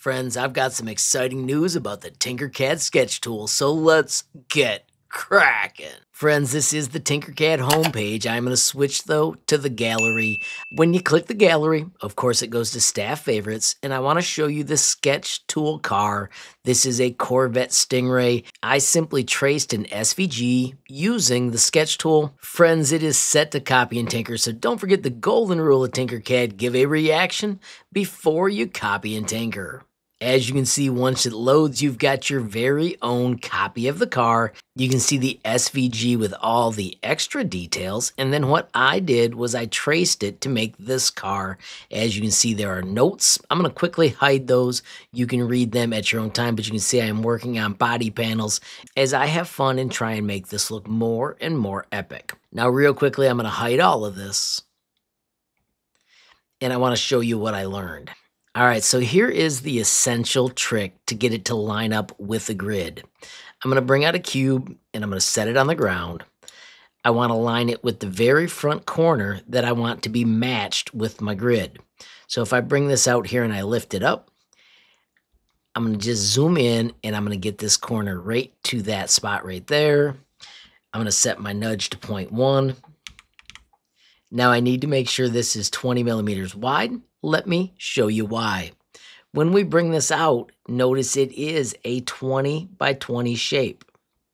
Friends, I've got some exciting news about the Tinkercad Sketch Tool, so let's get cracking. Friends, this is the Tinkercad homepage. I'm going to switch, though, to the gallery. When you click the gallery, of course, it goes to Staff Favorites, and I want to show you the Sketch Tool car. This is a Corvette Stingray. I simply traced an SVG using the Sketch Tool. Friends, it is set to copy and tinker, so don't forget the golden rule of Tinkercad. Give a reaction before you copy and tinker. As you can see, once it loads, you've got your very own copy of the car. You can see the SVG with all the extra details. And then what I did was I traced it to make this car. As you can see, there are notes. I'm going to quickly hide those. You can read them at your own time, but you can see I am working on body panels as I have fun and try and make this look more and more epic. Now, real quickly, I'm going to hide all of this. And I want to show you what I learned. All right, so here is the essential trick to get it to line up with the grid. I'm going to bring out a cube and I'm going to set it on the ground. I want to line it with the very front corner that I want to be matched with my grid. So if I bring this out here and I lift it up, I'm going to just zoom in and I'm going to get this corner right to that spot right there. I'm going to set my nudge to 0.1. Now I need to make sure this is 20 millimeters wide. Let me show you why. When we bring this out, notice it is a 20 by 20 shape.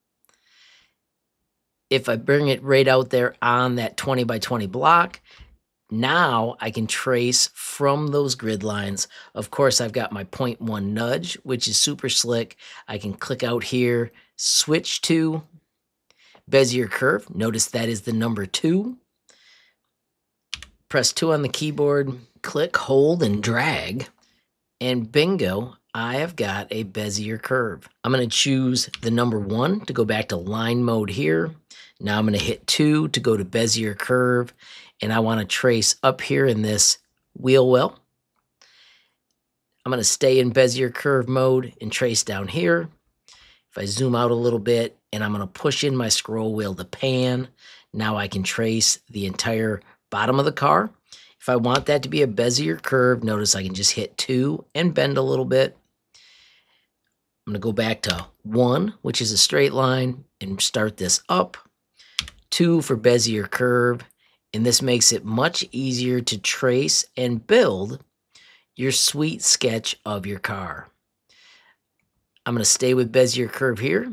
If I bring it right out there on that 20 by 20 block, now I can trace from those grid lines. Of course, I've got my 0.1 nudge, which is super slick. I can click out here, switch to Bezier curve. Notice that is the number 2. Press 2 on the keyboard, click, hold, and drag, and bingo, I have got a Bezier curve. I'm going to choose the number 1 to go back to line mode here. Now I'm going to hit 2 to go to Bezier curve, and I want to trace up here in this wheel well. I'm going to stay in Bezier curve mode and trace down here. If I zoom out a little bit, and I'm going to push in my scroll wheel to pan, now I can trace the entire bottom of the car. If I want that to be a Bezier curve, notice I can just hit 2 and bend a little bit. I'm going to go back to 1, which is a straight line, and start this up. 2 for Bezier curve, and this makes it much easier to trace and build your sweet sketch of your car. I'm going to stay with Bezier curve here.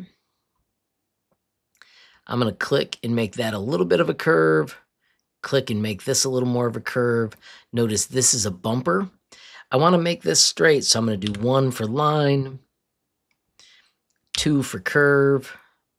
I'm going to click and make that a little bit of a curve. Click and make this a little more of a curve. Notice this is a bumper. I want to make this straight, so I'm going to do 1 for line, 2 for curve,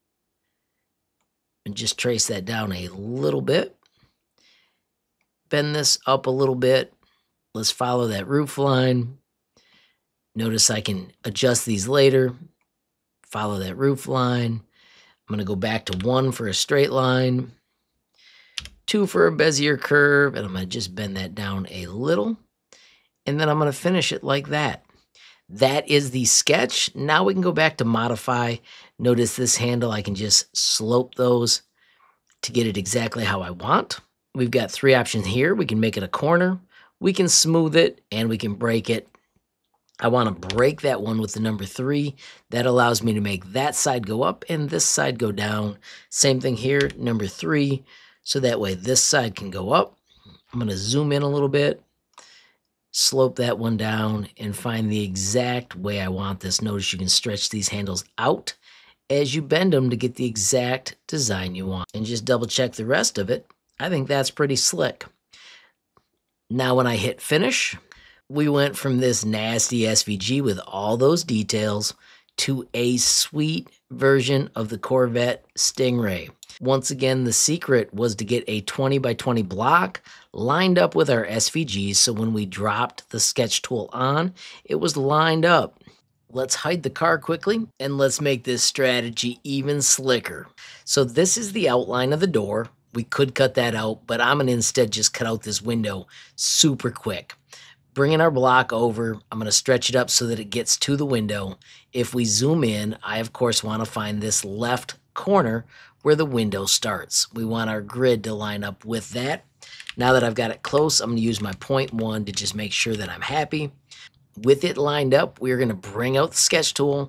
and just trace that down a little bit. Bend this up a little bit. Let's follow that roof line. Notice I can adjust these later. Follow that roof line. I'm going to go back to 1 for a straight line. 2 for a Bezier curve, and I'm going to just bend that down a little, and then I'm going to finish it like that. That is the sketch. Now we can go back to modify. Notice this handle, I can just slope those to get it exactly how I want. We've got 3 options here. We can make it a corner, we can smooth it, and we can break it. I want to break that one with the number 3. That allows me to make that side go up and this side go down. Same thing here, number 3. So that way this side can go up. I'm going to zoom in a little bit, slope that one down, and find the exact way I want this. Notice you can stretch these handles out as you bend them to get the exact design you want. And just double check the rest of it. I think that's pretty slick. Now when I hit finish, we went from this nasty SVG with all those details to a sweet version of the Corvette Stingray. Once again, the secret was to get a 20 by 20 block lined up with our SVGs, so when we dropped the sketch tool on, it was lined up. Let's hide the car quickly, and let's make this strategy even slicker. So this is the outline of the door. We could cut that out, but I'm going to instead just cut out this window super quick. Bringing our block over, I'm going to stretch it up so that it gets to the window. If we zoom in, I of course want to find this left corner where the window starts. We want our grid to line up with that. Now that I've got it close, I'm going to use my 0.1 to just make sure that I'm happy. with it lined up, we're going to bring out the sketch tool.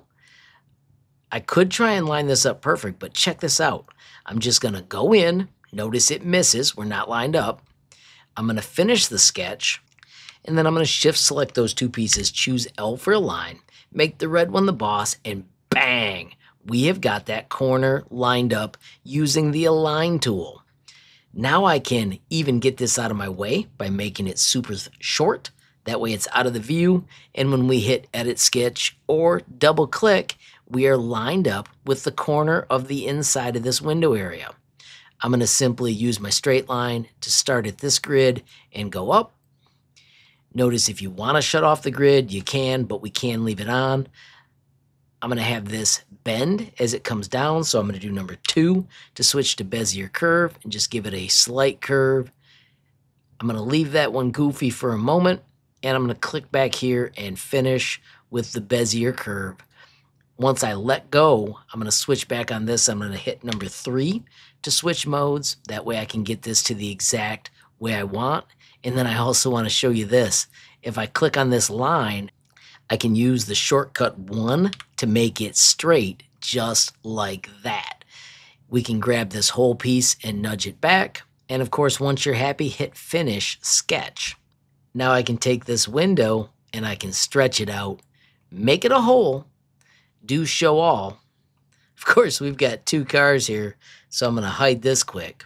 I could try and line this up perfect, but check this out. I'm just going to go in. Notice it misses. We're not lined up. I'm going to finish the sketch, and then I'm going to shift select those two pieces, choose L for align, make the red one the boss, and bang! We have got that corner lined up using the align tool. Now I can even get this out of my way by making it super short. That way it's out of the view, and when we hit edit sketch or double click, we are lined up with the corner of the inside of this window area. I'm going to simply use my straight line to start at this grid and go up. Notice if you want to shut off the grid, you can, but we can leave it on. I'm going to have this bend as it comes down, so I'm going to do number 2 to switch to Bezier curve and just give it a slight curve. I'm going to leave that one goofy for a moment, and I'm going to click back here and finish with the Bezier curve. Once I let go, I'm going to switch back on this. I'm going to hit number 3 to switch modes. That way I can get this to the exact way I want. And then I also want to show you this. If I click on this line, I can use the shortcut 1 to make it straight, just like that. We can grab this whole piece and nudge it back. And of course, once you're happy, hit finish sketch. Now I can take this window and I can stretch it out, make it a hole, do show all. Of course, we've got 2 cars here, so I'm going to hide this quick.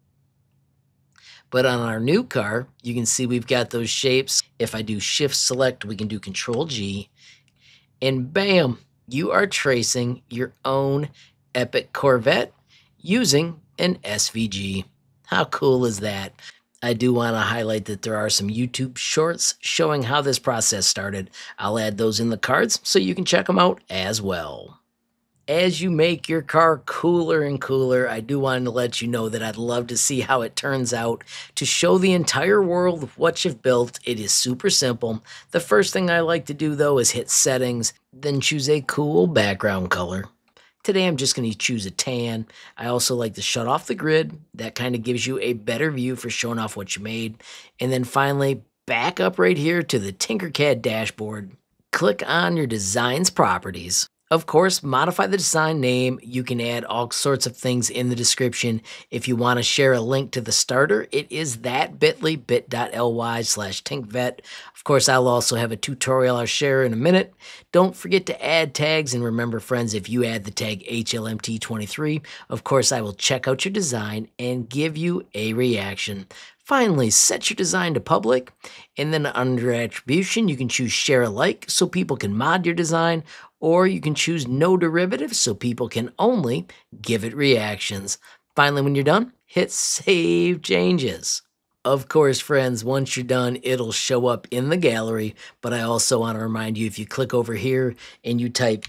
But on our new car, you can see we've got those shapes. If I do shift select, we can do control G, and bam, you are tracing your own epic Corvette using an SVG. How cool is that? I do want to highlight that there are some YouTube shorts showing how this process started. I'll add those in the cards so you can check them out as well. As you make your car cooler and cooler, I do want to let you know that I'd love to see how it turns out. To show the entire world what you've built, it is super simple. The first thing I like to do though is hit settings, then choose a cool background color. Today I'm just going to choose a tan. I also like to shut off the grid. That kind of gives you a better view for showing off what you made. And then finally, back up right here to the Tinkercad dashboard. Click on your design's properties. Of course, modify the design name. You can add all sorts of things in the description. If you want to share a link to the starter, it is that bit.ly, bit.ly/Tinkvet. Of course, I'll also have a tutorial I'll share in a minute. Don't forget to add tags, and remember, friends, if you add the tag HLMT23, of course, I will check out your design and give you a reaction. Finally, set your design to public, and then under attribution, you can choose share alike so people can mod your design, or you can choose no derivatives so people can only give it reactions. Finally, when you're done, hit save changes. Of course, friends, once you're done, it'll show up in the gallery, but I also want to remind you, if you click over here and you type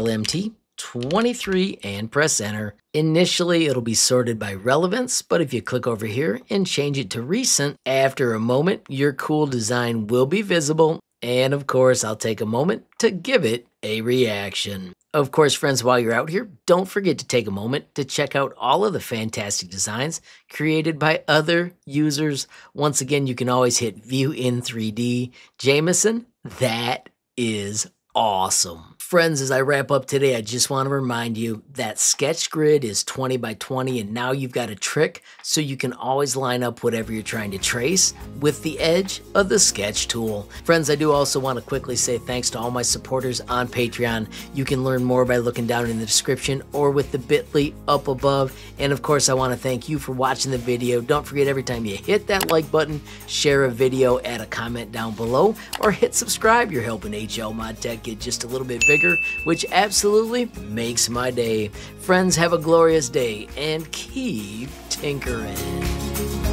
HLMT23 and press enter, initially it'll be sorted by relevance, but if you click over here and change it to recent, after a moment, your cool design will be visible. And of course, I'll take a moment to give it a reaction. Of course, friends, while you're out here, don't forget to take a moment to check out all of the fantastic designs created by other users. Once again, you can always hit View in 3D. Jameson, that is awesome. Friends, as I wrap up today, I just want to remind you that sketch grid is 20 by 20, and now you've got a trick so you can always line up whatever you're trying to trace with the edge of the sketch tool. Friends, I do also want to quickly say thanks to all my supporters on Patreon. You can learn more by looking down in the description or with the bit.ly up above. And of course, I want to thank you for watching the video. Don't forget, every time you hit that like button, share a video, add a comment down below, or hit subscribe. You're helping HLModTech get just a little bit bigger, which absolutely makes my day. Friends, have a glorious day and keep tinkering.